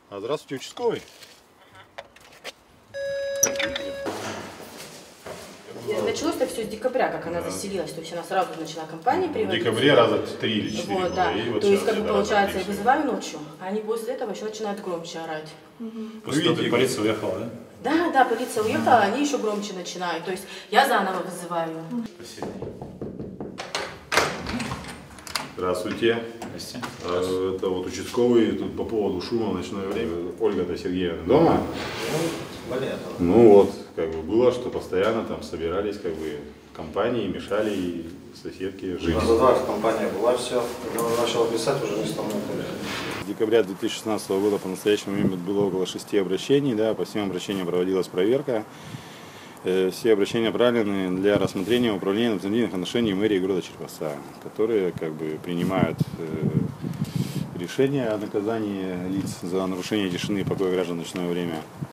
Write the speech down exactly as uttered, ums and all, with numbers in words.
А, здравствуйте, участковый. Началось-то все с декабря, как она да. заселилась, то есть она сразу начала компании приводить. В декабре раза три или четыре вот, было. да. И вот то есть, как бы, получается, я раза вызываю ночью, а они после этого еще начинают громче орать. Угу. После того, как полиция уехала, да? Да, да, полиция уехала, они еще громче начинают. То есть я заново вызываю. Спасибо. Здравствуйте. Здравствуйте. А, это вот участковый тут по поводу шума в ночное время. Ольга-то Сергеевна дома? Ну вот, как бы было, что постоянно там собирались как бы компании, мешали и соседки жить. За два компания была, все. Когда он начал писать, уже не стал. С декабря две тысячи шестнадцатого года по настоящему момент было около шести обращений, да, по всем обращениям проводилась проверка. Все обращения направлены для рассмотрения управления административных отношений мэрии города Черкасса, которые как бы принимают решения о наказании лиц за нарушение тишины и покоя граждан в ночное время.